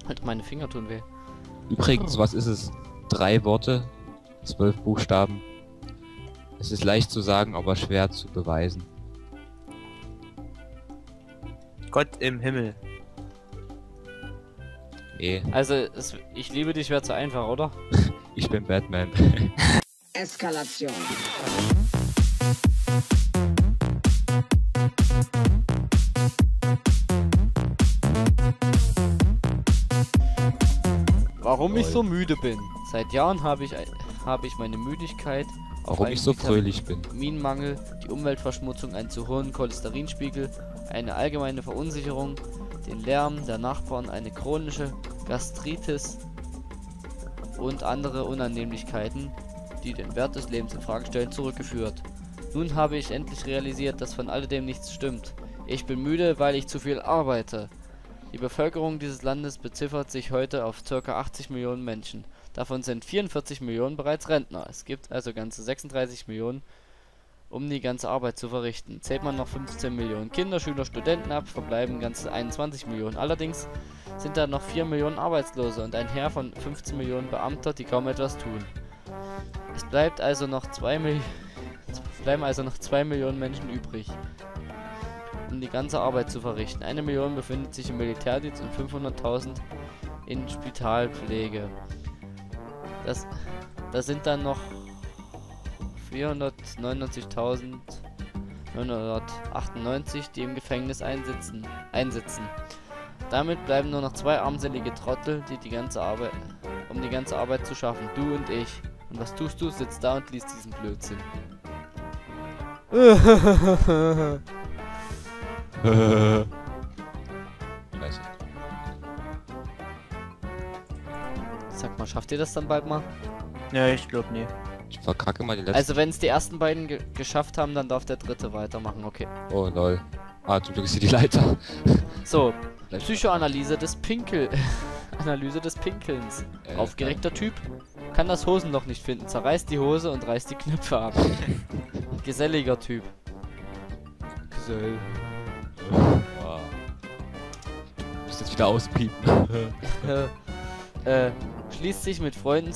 Halt, meine Finger tun weh. Übrigens, was ist es? 3 Worte, 12 Buchstaben. Es ist leicht zu sagen, aber schwer zu beweisen. Gott im Himmel. Nee, Also, ich liebe dich wäre zu einfach, oder? ich bin Batman. Eskalation. Warum ich so müde bin? Seit Jahren habe ich meine Müdigkeit, Warum ich so fröhlich bin. Vitaminmangel, die Umweltverschmutzung, einen zu hohen Cholesterinspiegel, eine allgemeine Verunsicherung, den Lärm der Nachbarn, eine chronische Gastritis und andere Unannehmlichkeiten, die den Wert des Lebens in Frage stellen, zurückgeführt. Nun habe ich endlich realisiert, dass von alledem nichts stimmt. Ich bin müde, weil ich zu viel arbeite. Die Bevölkerung dieses Landes beziffert sich heute auf ca. 80 Millionen Menschen. Davon sind 44 Millionen bereits Rentner. Es gibt also ganze 36 Millionen, um die ganze Arbeit zu verrichten. Zählt man noch 15 Millionen Kinder, Schüler, Studenten ab, verbleiben ganze 21 Millionen. Allerdings sind da noch 4 Millionen Arbeitslose und ein Heer von 15 Millionen Beamter, die kaum etwas tun. Es bleibt also noch 2 Millionen Menschen übrig, um die ganze Arbeit zu verrichten. 1 Million befindet sich im Militärdienst und 500.000 in Spitalpflege. Das sind dann noch 499.998, die im Gefängnis einsitzen. Damit bleiben nur noch 2 armselige Trottel, die ganze Arbeit, um die ganze Arbeit zu schaffen. Du und ich. Und was tust du? Sitzt da und liest diesen Blödsinn. Scheiße. Sag mal, schafft ihr das dann bald mal? Ja, ich glaube nie. Ich verkacke mal die letzte. Also wenn es die ersten beiden geschafft haben, dann darf der dritte weitermachen, okay. Oh lol. Ah, zum Glück ist hier die Leiter. So, Psychoanalyse des Analyse des Pinkelns. Äh, Aufgeregter Typ. Kann das Hosenloch nicht finden, zerreißt die Hose und reißt die Knöpfe ab. Geselliger Typ. Gesell. Wow. Du musst jetzt wieder auspiepen. Schließt sich mit Freunden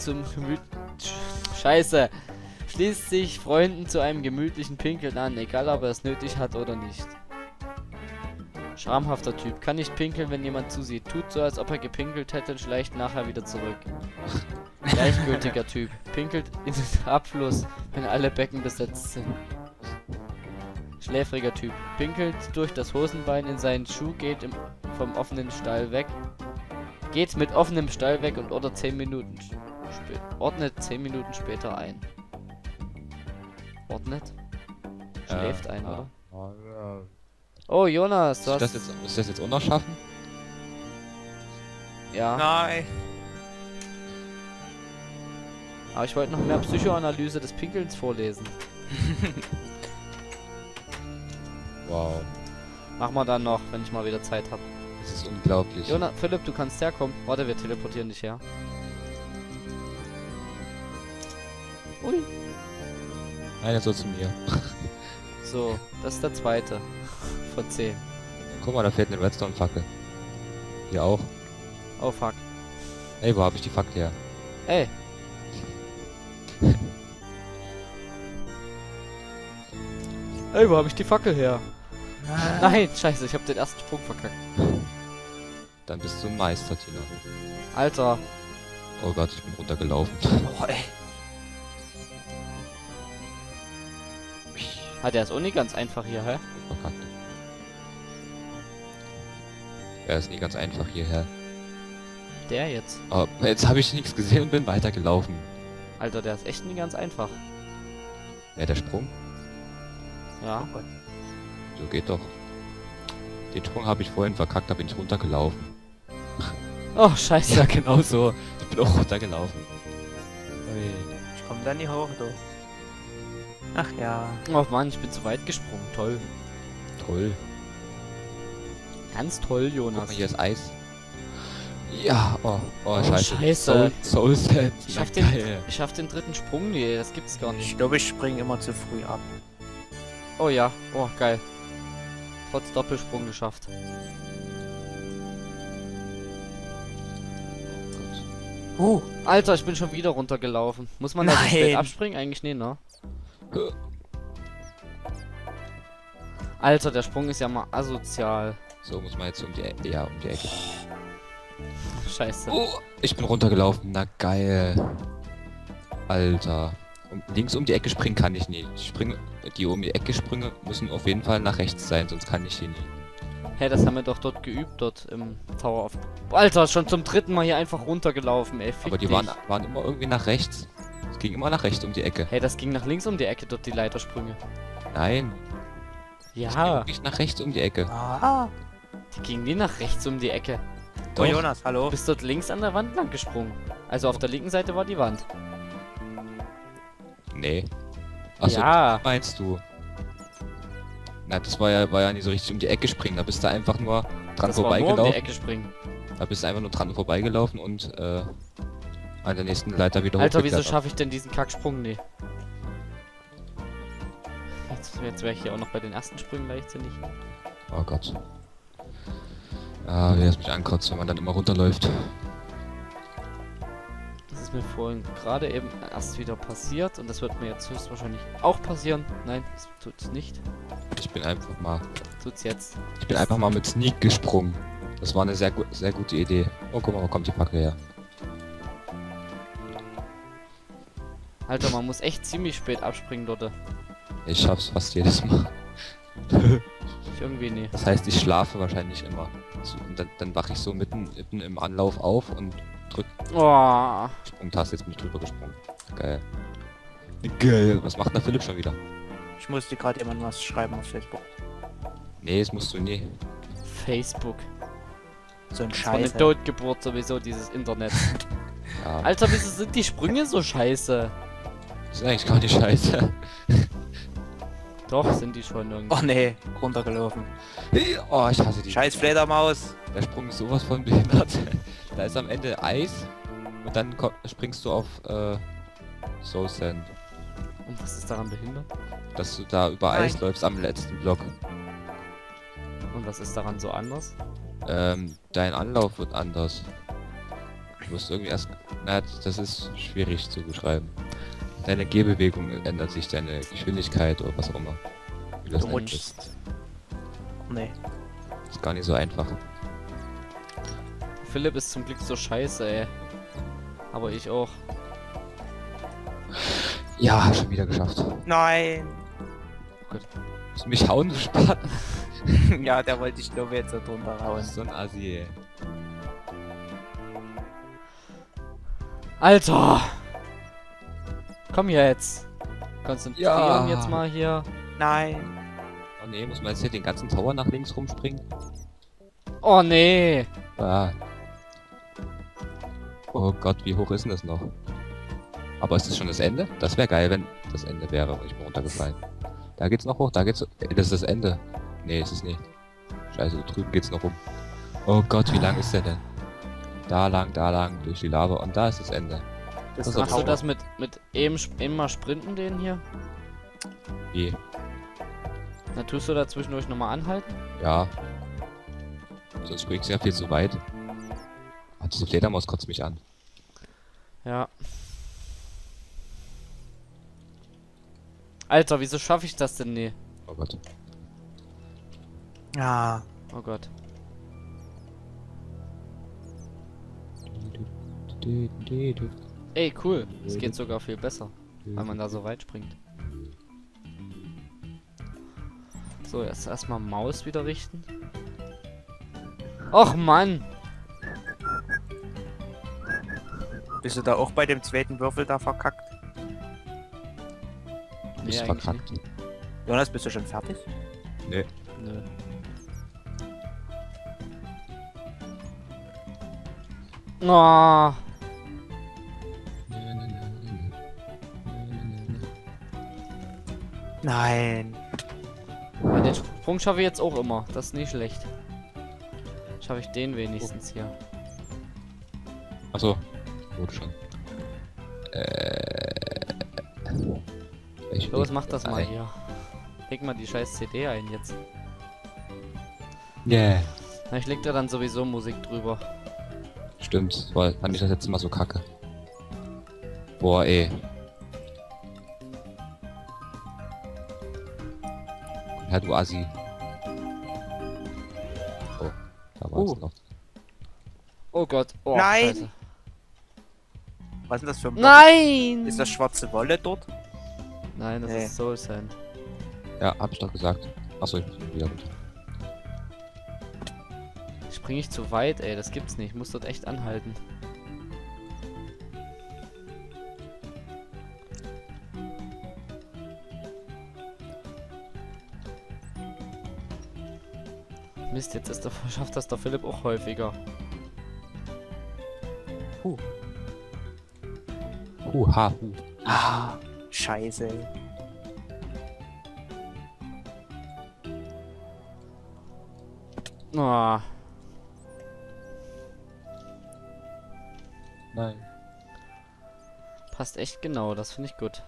Scheiße. Schließt sich Freunden zu einem gemütlichen Pinkeln an, egal ob er es nötig hat oder nicht. Schamhafter Typ. Kann nicht pinkeln, wenn jemand zusieht. Tut so, als ob er gepinkelt hätte und schleicht nachher wieder zurück. Gleichgültiger Typ. Pinkelt in den Abfluss, wenn alle Becken besetzt sind. Schläfriger Typ. Pinkelt durch das Hosenbein in seinen Schuh, geht vom offenen Stall weg. Geht mit offenem Stall weg und ordnet 10 Minuten später ein. Ordnet? Schläft ein, oder? Oh, Jonas, du hast... Muss ich das jetzt auch noch schaffen? Ja, Nein. aber ich wollte noch mehr Psychoanalyse des Pinkelns vorlesen. Wow. Machen wir dann noch, wenn ich mal wieder Zeit habe. Das ist unglaublich. Jonas, Philipp, du kannst herkommen. Warte, wir teleportieren dich her. Ui. Einer soll zu mir. So, das ist der zweite. Von 10. Guck mal, da fehlt eine Redstone-Fackel. Hier auch. Oh, fuck. Ey, wo habe ich die Fackel her? Ey. Ey, wo habe ich die Fackel her? Nein, scheiße, ich habe den ersten Sprung verkackt. Dann bist du ein Meister, Tina. Alter. Oh Gott, ich bin runtergelaufen. Oh, ey. Ah, der ist auch nicht ganz einfach hier, hä? Verkackt. Ja, ist nie ganz einfach hierher. Der jetzt. Aber jetzt habe ich nichts gesehen und bin weitergelaufen. Alter, der ist echt nie ganz einfach. Ja, der Sprung? Ja. So geht doch. Den Sprung habe ich vorhin verkackt, da bin ich runtergelaufen. Oh, scheiße. Ja, genau so. Ich bin auch runtergelaufen. Ui. Ich komm da nie hoch, du. Ach ja. Oh Mann, ich bin zu weit gesprungen. Toll. Toll. Ganz toll, Guck Jonas. mal, hier ist Eis. Ja, oh, Oh, scheiße. scheiße. Soul Sand. Ich schaff den dritten Sprung, nee, das gibt's gar nicht. Ich glaube, ich springe immer zu früh ab. Oh ja, oh geil. Trotz Doppelsprung geschafft. Alter, ich bin schon wieder runtergelaufen. Muss man da so Nein. spät abspringen? Eigentlich nee, ne? Alter, der Sprung ist ja mal asozial. So muss man jetzt um die Ecke. Ja, um die Ecke. Scheiße. Oh, ich bin runtergelaufen. Na geil. Alter. Links um die Ecke springen kann ich nie. Die um die Ecke Sprünge müssen auf jeden Fall nach rechts sein, sonst kann ich die nie. Hä, das haben wir doch dort geübt, dort im Tower of... Alter, schon zum 3. Mal hier einfach runtergelaufen, ey. Fick Aber die dich. waren immer irgendwie nach rechts. Es ging immer nach rechts um die Ecke. Hey, das ging nach links um die Ecke, dort die Leitersprünge. Nein, es ging Ja, wirklich nach rechts um die Ecke. Ah. die gingen nie nach rechts um die Ecke. Oh, Jonas, hallo. Du bist dort links an der Wand lang gesprungen. Also auf der linken Seite war die Wand. Nee. Achso, Ja. meinst du? Na, das war ja nicht so richtig um die Ecke springen. Da bist du einfach nur dran Das war nur um die vorbeigelaufen. Ecke springen. Da bist du einfach nur dran vorbeigelaufen und an der nächsten Leiter wieder Alter, wieso hochgeklettert. schaffe ich denn diesen Kacksprung? Nee. Jetzt wäre ich hier auch noch bei den ersten Sprüngen leichtsinnig. Oh Gott. Ah, wie es mich ankotzt, wenn man dann immer runterläuft. Das ist mir vorhin gerade eben erst wieder passiert und das wird mir jetzt höchstwahrscheinlich auch passieren. Nein, das tut's nicht. Ich bin einfach mal mit Sneak gesprungen. Das war eine sehr gute Idee. Oh, guck mal, wo kommt die Fackel her? Alter, man muss echt ziemlich spät abspringen dort. Ich schaff's fast jedes Mal. Ich irgendwie nee. Das heißt, ich schlafe wahrscheinlich immer. Und dann wache ich so mitten im Anlauf auf und drück Oh, Sprungtaste. Jetzt bin ich drüber gesprungen. Geil. Geil. Was macht der Philipp schon wieder? Ich musste gerade jemand was schreiben auf Facebook. Nee, das musst du nie. Facebook. So ein Das war eine Scheiße. Totgeburt sowieso, dieses Internet. Ja, Alter, wieso sind die Sprünge so scheiße? das ist eigentlich gar nicht scheiße. Doch, sind die schon irgendwie. Oh nee, runtergelaufen. Oh, ich hasse die. Scheiß Fledermaus. Der Sprung ist sowas von behindert. Da ist am Ende Eis und dann springst du auf Soul Sand. Und was ist daran behindert? Dass du da über Nein. Eis läufst am letzten Block. Und was ist daran so anders? Dein Anlauf wird anders. Du musst irgendwie erst... Na, das ist schwierig zu beschreiben. Deine Gehbewegung ändert sich, deine Geschwindigkeit oder was auch immer. Wie das Du nennt rutschst. Nee. ist gar nicht so einfach. Philipp ist zum Glück so scheiße, ey. Aber ich auch. Ja, schon wieder geschafft. Nein. Musst du mich hauen, du Spaten? Ja, der wollte ich glaube jetzt da drunter Du raus. bist so ein Assi, ey. Alter! Komm jetzt! Konzentrieren Ja. jetzt mal hier. Nein. Oh ne, muss man jetzt hier den ganzen Tower nach links rumspringen? Oh nee! Ah. Oh Gott, wie hoch ist denn das noch? Aber ist das schon das Ende? Das wäre geil, wenn das Ende wäre und ich bin runtergefallen. Da geht's noch hoch, da geht's... Das ist das Ende. Nee, ist es nicht. Scheiße, da drüben geht's noch rum. Oh Gott, wie lang ist der denn? Da lang, durch die Lava und da ist das Ende. Das ist ist Machst du Tower. das mit eben immer sprinten den hier? Wie? Na, tust du da zwischendurch nochmal anhalten? Ja. Sonst springst du ja viel zu weit. Ah, diese Fledermaus kotzt mich an. Ja. Alter, wieso schaffe ich das denn nie? Oh Gott. Ja. Oh Gott. Ey, cool. Es geht sogar viel besser, weil man da so weit springt. So, jetzt erstmal Maus wieder richten. Och Mann! Bist du da auch bei dem zweiten Würfel da verkackt? Du bist eigentlich verkackt. Jonas, bist du schon fertig? Nee. nicht. Nö. Oh, Nein. ja, den Sprung schaffe ich jetzt auch immer. Das ist nicht schlecht. Schaffe ich den wenigstens hier. Achso. Wurde schon. Los, mach das mal hier. Leg mal die scheiß CD ein jetzt. Yeah. Na, ich leg da dann sowieso Musik drüber. Stimmt, fand ich das letzte Mal so kacke. Boah, ey. Ja, du Assi. Oh, da war es noch. Oh Gott. Oh, Nein! Scheiße. Was ist denn das für ein Block? Nein! Ist das schwarze Wolle dort? Nein, das Nee. ist Soul Sand. Ja, hab ich doch gesagt. Achso, ich bin wieder runter. Spring ich zu weit, ey, das gibt's nicht. Ich muss dort echt anhalten. Mist, jetzt ist der, schafft das der Philipp auch häufiger. Hu. Ah, scheiße. Oh, Nein. passt echt genau, das finde ich gut.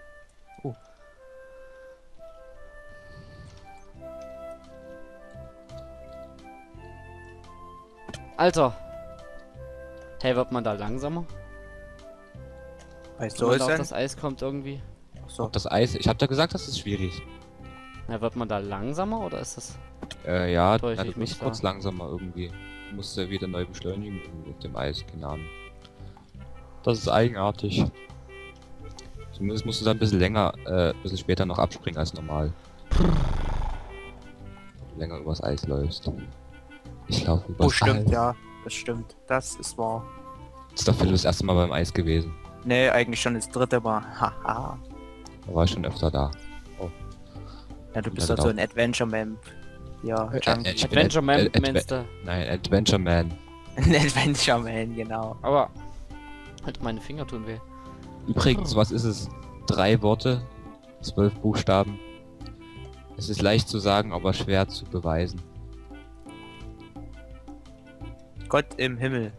Alter! Hey, wird man da langsamer? Bei Wenn man Soul da auf Sand? das Eis kommt irgendwie? So. Auf das Eis. Ich hab da gesagt, das ist schwierig. Ja, wird man da langsamer oder ist das... Ja, Täusch na, ich du mich musst da? kurz langsamer irgendwie. Du musst ja wieder neu beschleunigen auf dem Eis, keine Ahnung. Das ist eigenartig. Zumindest musst du da ein bisschen länger, ein bisschen später noch abspringen als normal. Wenn du länger übers Eis läufst. Ich laufe übers Oh, stimmt, Eis. ja. Das stimmt. Das ist wahr. Jetzt ist der Philipp das erste Mal beim Eis gewesen. Nee, eigentlich schon das dritte Mal. Haha. Da war ich schon öfter da. Ja, du bist Ja, halt so genau. ein Adventure-Man. Ja, Junkie. ich bin Adventure Man, Ad- meinst du? Nein, Adventure Man. Ein Adventure-Man, genau. Aber... Halt, meine Finger tun weh. Übrigens, was ist es? 3 Worte, 12 Buchstaben. Es ist leicht zu sagen, aber schwer zu beweisen. Gott im Himmel.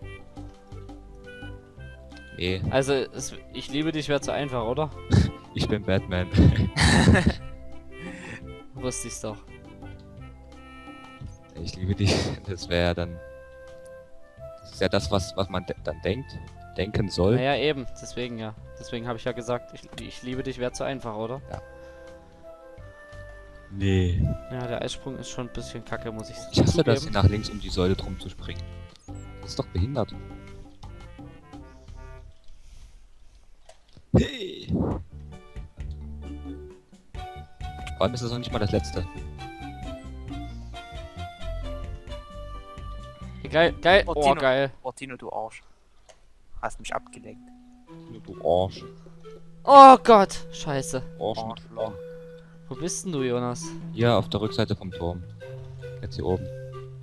Nee, Also, ich liebe dich wäre zu einfach, oder? ich bin Batman. Wusste ich's doch. Ich liebe dich. Das wäre ja dann... Das ist ja das, was man dann denken soll. Naja, eben. Deswegen ja. Deswegen habe ich ja gesagt, ich liebe dich wäre zu einfach, oder? Nee. Ja, der Eissprung ist schon ein bisschen kacke, muss ich Ich hasse das, zugeben. nach links um die Säule drum zu springen. Das ist doch behindert. Hey. Vor allem ist das noch nicht mal das letzte. Geil, geil. Oh, Oh, Tino. geil. Oh, Tino, du Arsch. Hast mich abgelenkt. Du Arsch. Oh Gott. Scheiße. Arsch. Arschloch. Wo bist denn du, Jonas? Hier auf der Rückseite vom Turm. Jetzt hier oben.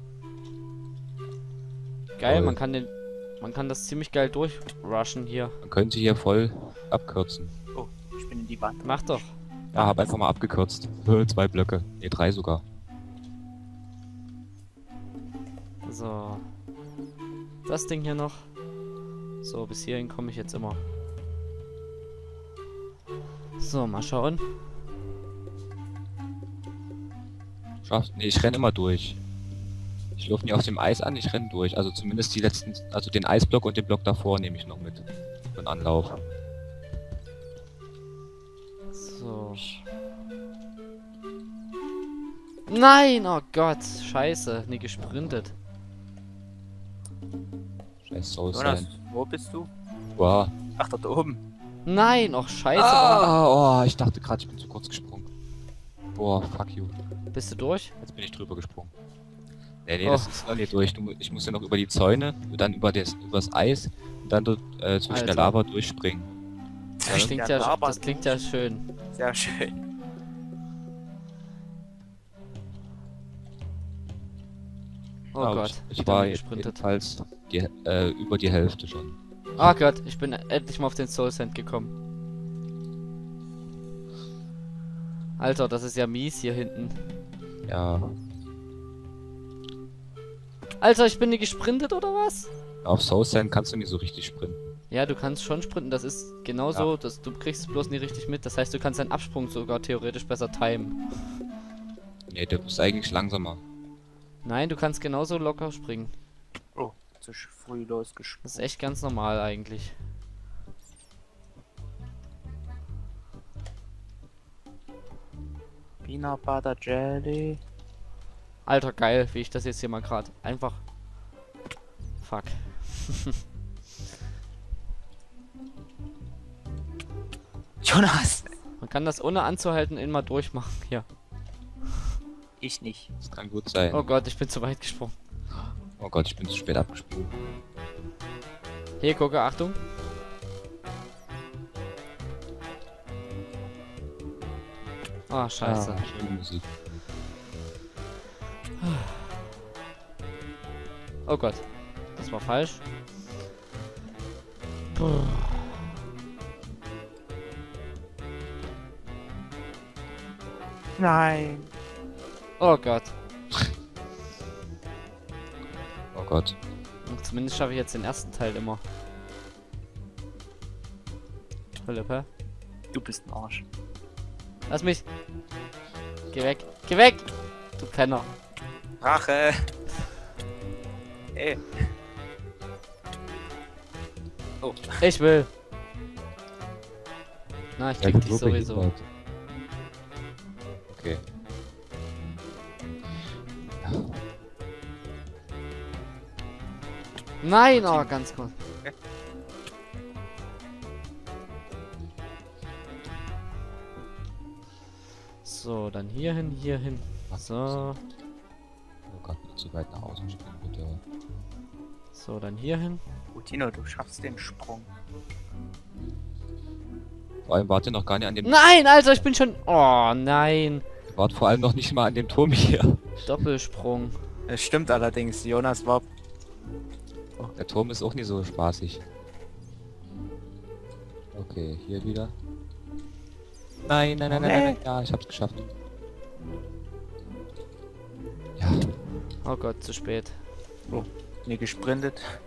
Geil, Toll. man kann das ziemlich geil durchrushen hier. Man könnte hier voll abkürzen. Oh, ich bin in die Wand. Mach doch. Ja, hab einfach mal abgekürzt. 2 Blöcke. Ne, 3 sogar. So. Das Ding hier noch. So, bis hierhin komme ich jetzt immer. So, mal schauen. Schaffst? Ne, ich renn immer durch. Ich laufe nie auf dem Eis an, ich renn durch. Also zumindest die letzten, also den Eisblock und den Block davor nehme ich noch mit. Für den Anlauf. So. Nein, oh Gott, scheiße, nie gesprintet. Scheiß Soul Jonas, Sand. wo bist du? Wow. Ach, dort oben. Nein, oh scheiße. warum- Ah, oh, ich dachte gerade, ich bin zu kurz gesprungen. Boah, fuck you. Bist du durch? Jetzt bin ich drüber gesprungen. Nee, Oh. das ist noch nicht durch. Ich muss ja noch über die Zäune, dann übers Eis und dann dort, zwischen der Alter. Lava durchspringen. Das klingt ja, Lava. das klingt ja schön. Sehr schön. Oh Aber Gott, Ich wieder war nie gesprintet. jedenfalls über die Hälfte schon. Oh Gott, ich bin endlich mal auf den Soul Sand gekommen. Alter, das ist ja mies hier hinten. Ja, Alter, ich bin nie gesprintet oder was? auf Soul Sand kannst du nicht so richtig sprinten. Ja, du kannst schon sprinten, das ist genauso, dass du kriegst es bloß nie richtig mit. Das heißt, du kannst deinen Absprung sogar theoretisch besser timen. Nee, du bist eigentlich langsamer. Nein, du kannst genauso locker springen. Oh, zu früh losgesprungen. Das ist echt ganz normal eigentlich. Peanut Butter Jelly. Alter, geil, wie ich das jetzt hier mal gerade einfach... Fuck. Jonas! Man kann das ohne anzuhalten immer durchmachen. Hier. Ich nicht. Das kann gut sein. Oh Gott, ich bin zu weit gesprungen. Oh Gott, ich bin zu spät abgesprungen. Hier, gucke, Achtung. Ah, scheiße. Ah, schöne Musik. Oh Gott. Das war falsch. Puh. Nein. Oh Gott. Oh Gott. Und zumindest schaffe ich jetzt den ersten Teil immer. Philippe. Du bist ein Arsch. Lass mich. Geh weg. Geh weg! Du Penner. Rache! Ey. Oh. Ich will. Na, ich krieg gut, dich wirklich sowieso. hinhaut. Okay. Nein, oh, ganz kurz. So, dann hier hin. So, Oh Gott, nicht zu weit nach außen springen, bitte. so, dann hier hin. Tino, du schaffst den Sprung. Vor allem wart ihr noch gar nicht an dem... Nein, Alter, ich bin schon... Oh, nein. Ihr wart vor allem noch nicht mal an dem Turm hier. Doppelsprung. Es stimmt allerdings, Jonas war... Der Turm ist auch nicht so spaßig. Okay, hier wieder. Nein, nein, nein, nein, nein, nein. Ja, ich hab's geschafft. Ja, Oh Gott, zu spät. Nie gesprintet.